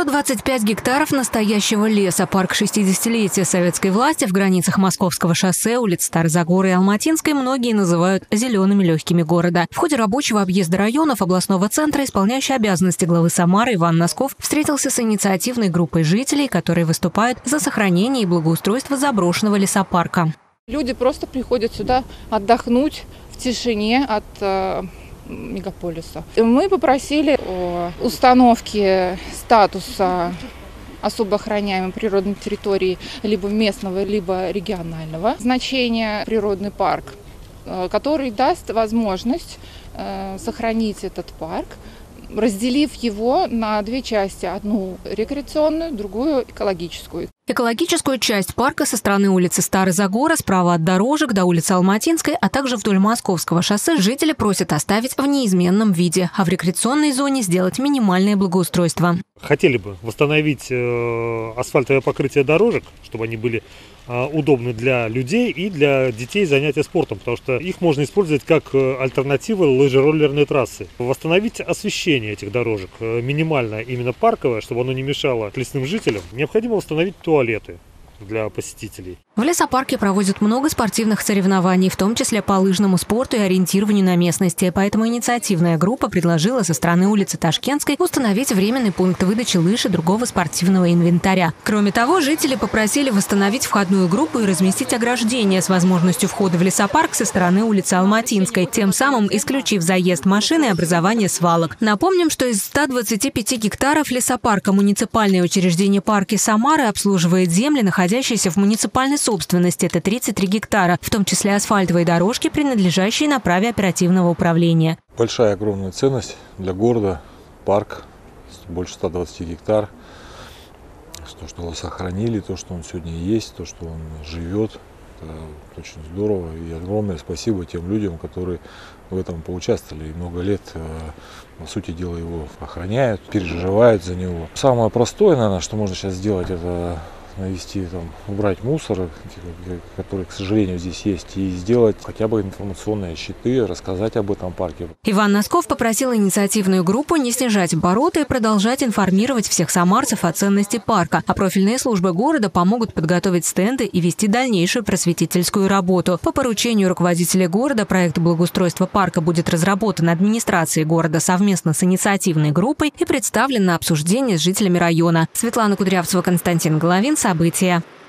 125 гектаров настоящего леса. Парк 60-летия советской власти в границах Московского шоссе, улиц Старозагора и Алматинской многие называют «зелеными легкими города». В ходе рабочего объезда районов областного центра исполняющий обязанности главы Самары Иван Носков встретился с инициативной группой жителей, которые выступают за сохранение и благоустройство заброшенного лесопарка. Люди просто приходят сюда отдохнуть в тишине от мегаполиса. Мы попросили о установке статуса особо охраняемой природной территории либо местного, либо регионального значения природный парк, который даст возможность сохранить этот парк, разделив его на две части. Одну рекреационную, другую экологическую. Экологическую часть парка со стороны улицы Старозагора, справа от дорожек до улицы Алматинской, а также вдоль Московского шоссе жители просят оставить в неизменном виде, а в рекреационной зоне сделать минимальное благоустройство. Хотели бы восстановить асфальтовое покрытие дорожек, чтобы они были удобны для людей и для детей занятия спортом, потому что их можно использовать как альтернатива лыжероллерной трассы. Восстановить освещение этих дорожек минимально именно парковое, чтобы оно не мешало лесным жителям. Необходимо восстановить туалеты для посетителей. В лесопарке проводят много спортивных соревнований, в том числе по лыжному спорту и ориентированию на местности. Поэтому инициативная группа предложила со стороны улицы Ташкентской установить временный пункт выдачи лыж и другого спортивного инвентаря. Кроме того, жители попросили восстановить входную группу и разместить ограждение с возможностью входа в лесопарк со стороны улицы Алматинской, тем самым исключив заезд машин и образование свалок. Напомним, что из 125 гектаров лесопарка муниципальное учреждение «Парки Самары» обслуживает земли, находящиеся в муниципальной собственности. Это 33 гектара, в том числе асфальтовые дорожки, принадлежащие на праве оперативного управления. Большая, огромная ценность для города. Парк, больше 120 гектар. То, что его сохранили, то, что он сегодня есть, то, что он живет. Это очень здорово. И огромное спасибо тем людям, которые в этом поучаствовали. И много лет, по сути дела, его охраняют, переживают за него. Самое простое, наверное, что можно сейчас сделать, это навести, убрать мусор, который, к сожалению, здесь есть, и сделать хотя бы информационные щиты, рассказать об этом парке. Иван Носков попросил инициативную группу не снижать обороты и продолжать информировать всех самарцев о ценности парка. А профильные службы города помогут подготовить стенды и вести дальнейшую просветительскую работу. По поручению руководителя города проект благоустройства парка будет разработан администрацией города совместно с инициативной группой и представлен на обсуждение с жителями района. Светлана Кудрявцева, Константин Головин. События.